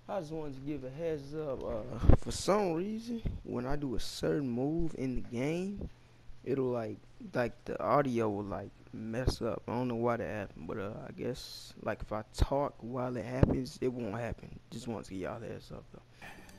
I just wanted to give a heads up. For some reason, when I do a certain move in the game, it'll like the audio will like mess up. I don't know why that happened, but I guess like if I talk while it happens, it won't happen. Just want to give y'all a heads up though.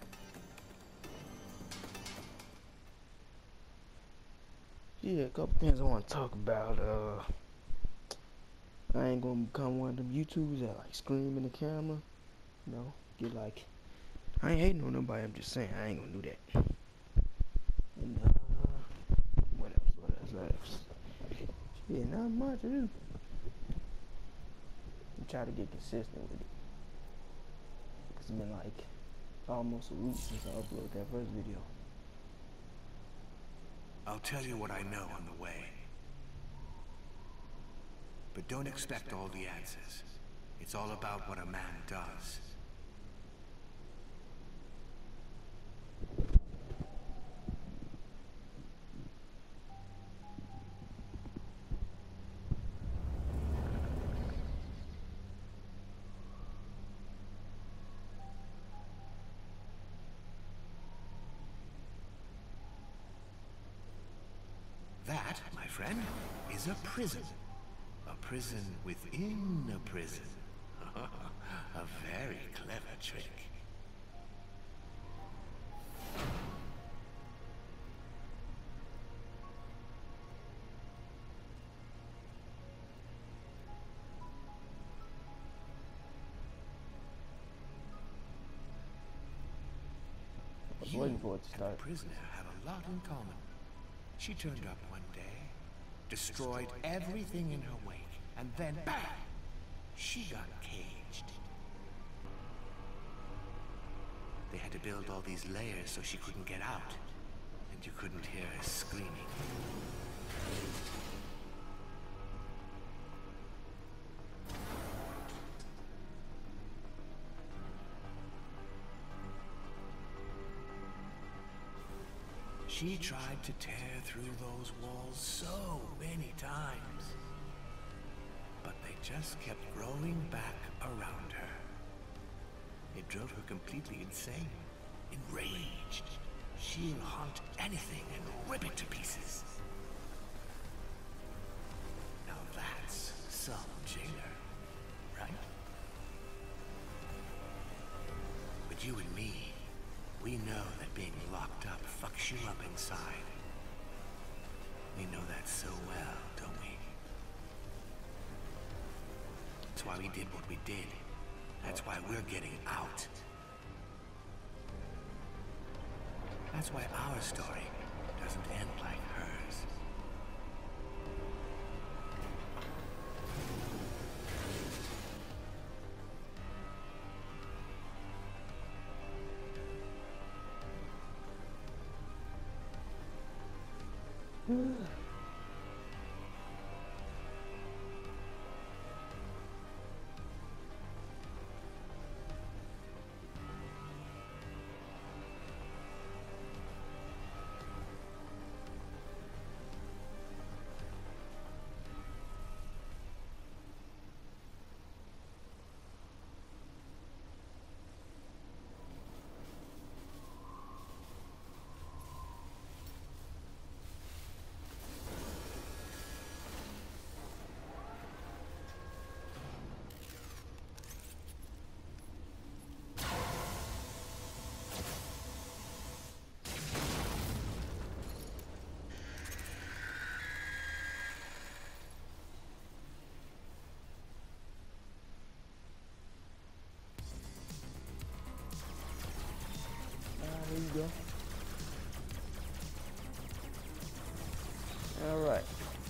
Yeah, a couple things I want to talk about. I ain't gonna become one of them YouTubers that like scream in the camera. You know, get like I ain't hating on nobody. I'm just saying I ain't gonna do that. And what else? What else? Yeah, not much. I just try to get consistent with it. Cause it's been like almost a week since I uploaded that first video. I'll tell you what I know on the way. But don't expect all the answers. It's all about what a man does. That, my friend, is a prison. A prison within a prison. A very clever trick. I was waiting for it to start. And the prisoner have a lot in common. She turned up one day, destroyed everything in her wake, and then BAM! She got caged. They had to build all these layers so she couldn't get out, and you couldn't hear her screaming. She tried to tear through those walls so many times, but they just kept growing back around her. It drove her completely insane. Enraged, she'll hunt anything and rip it to pieces. Now that's some jailer, right? But you and me, we know that being locked up fucks you up inside. We know that so well, don't we? That's why we did what we did. That's why we're getting out. That's why our story doesn't end like hers. There you go. All right.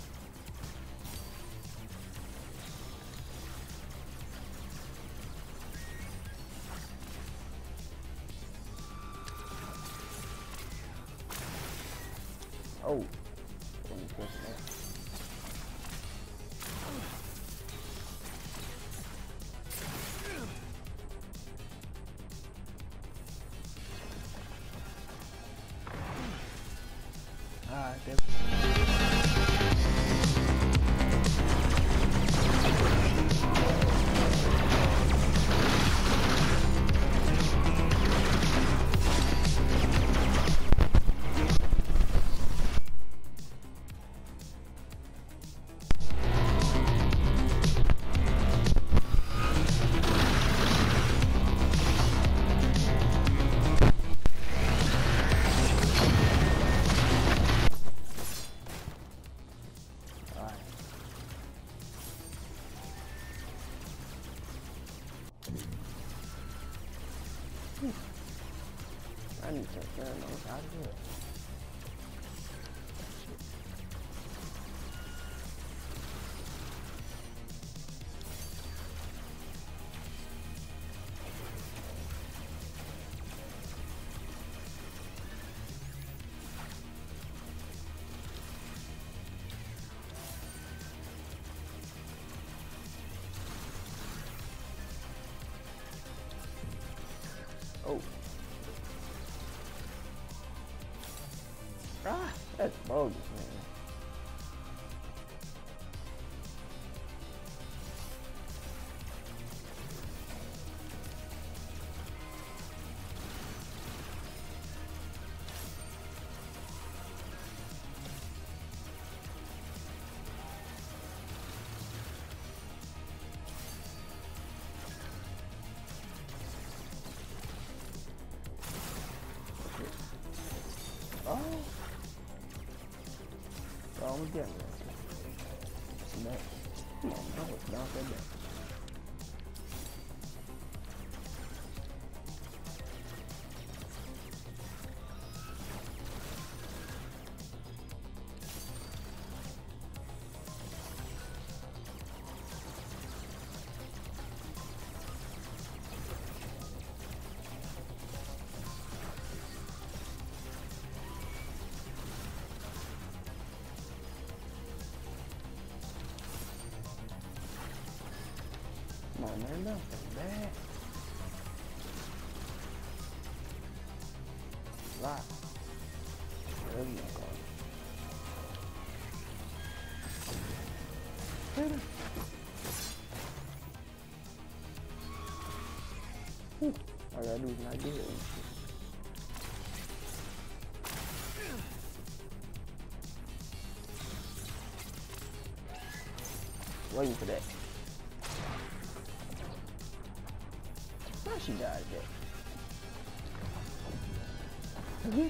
Oh. Alright, I need to learn how to do it. Oh. Ah, that's bogus, man. Oh. Oh, I'm getting it. Smack. Come on, bro. Bounce that back. Come on, man. Bounce that back. Lock. Wherever you go. Hit him. Whew. All I gotta do is not get it. Waiting for that. Now she died of that.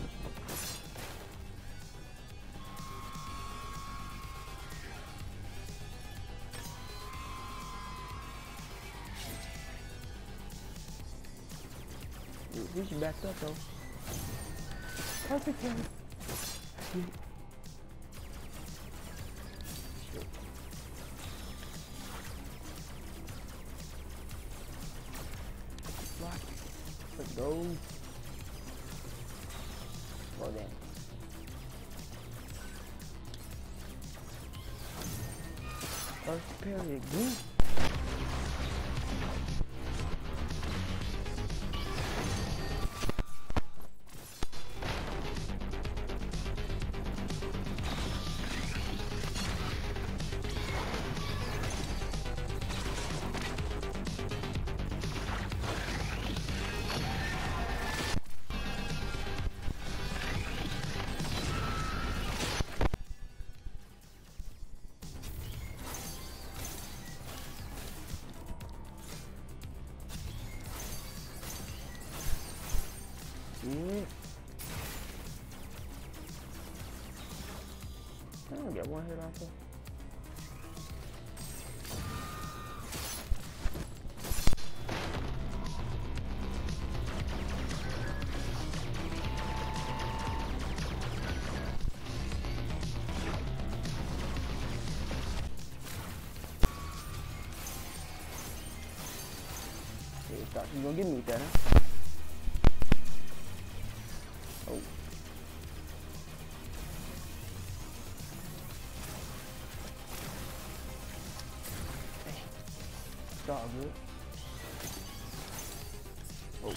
We should back up though. Perfect him. Let's go. Well then. First period, good. Yeah. I don't get one hit off her. Yeah, thought she was gonna get me with that, huh? Oh. It's all good. Oh.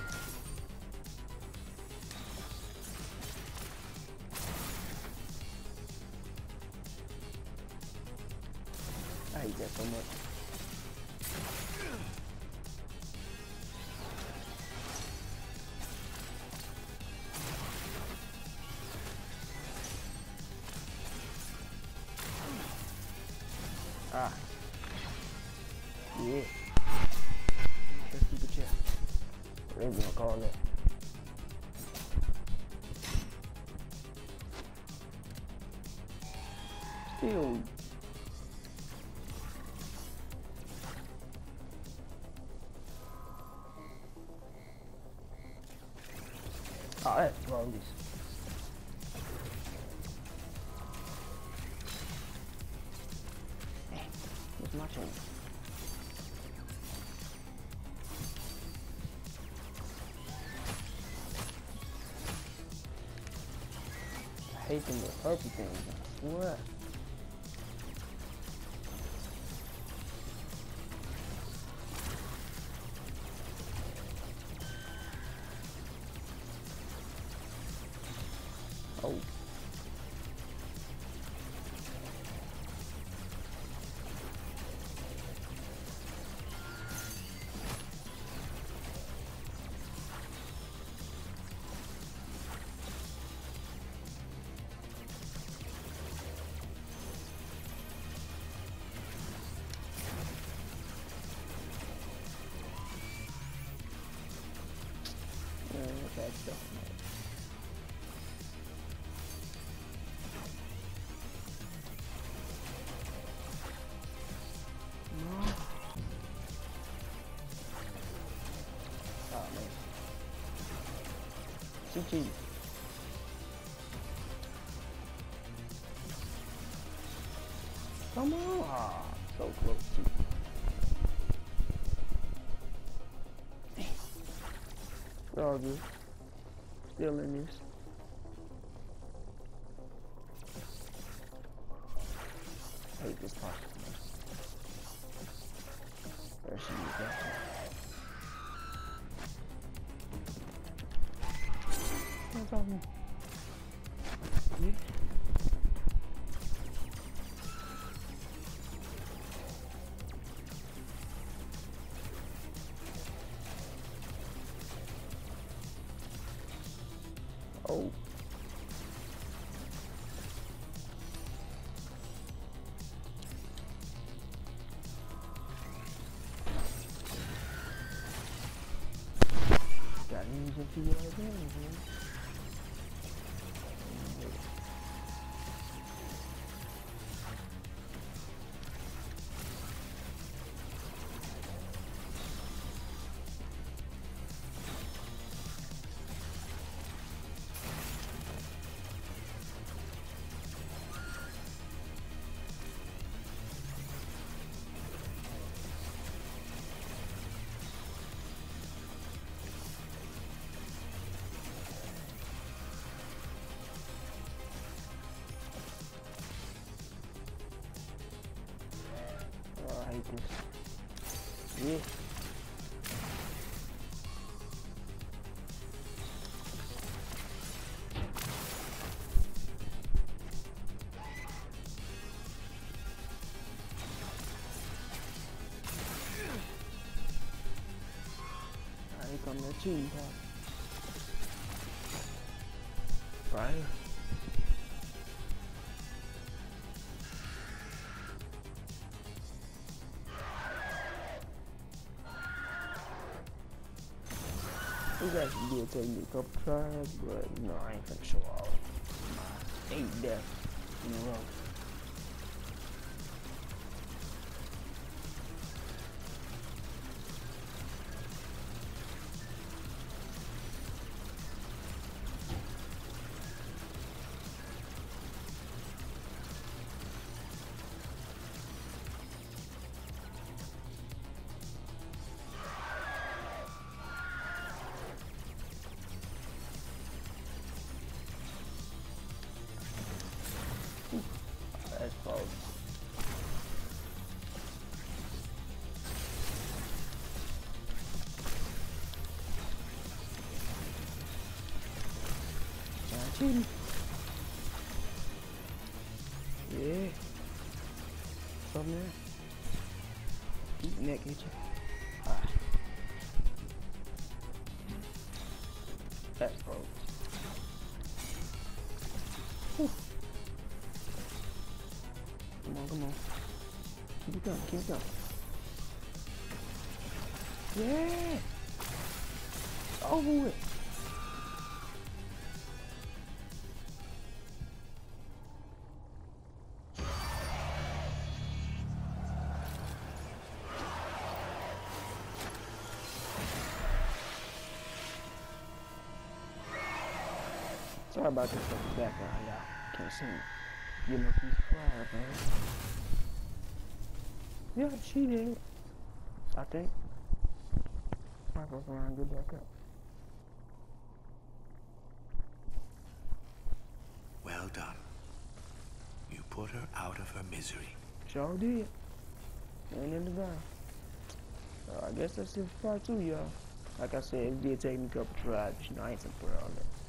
I hate that so much. Ah. Yeah. Let's keep it chill. Whatever you gonna call it. Still. Oh, that's bogus. What's my chance? I hate them with purple things. What? Oh. That stuff. No. Oh man. GG. Come on. Ah, so close to. It's all good. Still in this. I hate this part. There she is. No problem. Yeah. Oh. Got use a few other things, man. I hate this. Yeah. Here come that cheating part. Right here. This actually did take me a couple tries, but you know, I ain't finna show all my 8 deaths in a row. That's false. Cheating. Yeah. Something there. Keep neck at you. Alright. That's false. Whew. Come on. Keep it going, keep it going. Yeah! Over with. Sorry about this fucking background, y'all. Can't see me. Getting a piece of fire, man. Yeah, she did. I think. Might go around and get back up. Well done. You put her out of her misery. Sure did. Ain't in the ground. I guess that's it for part 2, y'all. Like I said, it did take me a couple tries, but you know, I ain't some pro on that.